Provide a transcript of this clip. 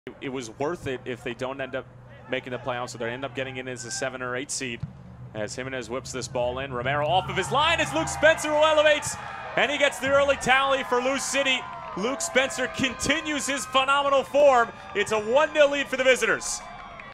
It was worth it if they don't end up making the playoffs, so they end up getting in as a 7 or 8 seed. As Jimenez whips this ball in, Romero off of his line. It's Luke Spencer who elevates, and he gets the early tally for Lou City. Luke Spencer continues his phenomenal form. It's a 1-0 lead for the visitors.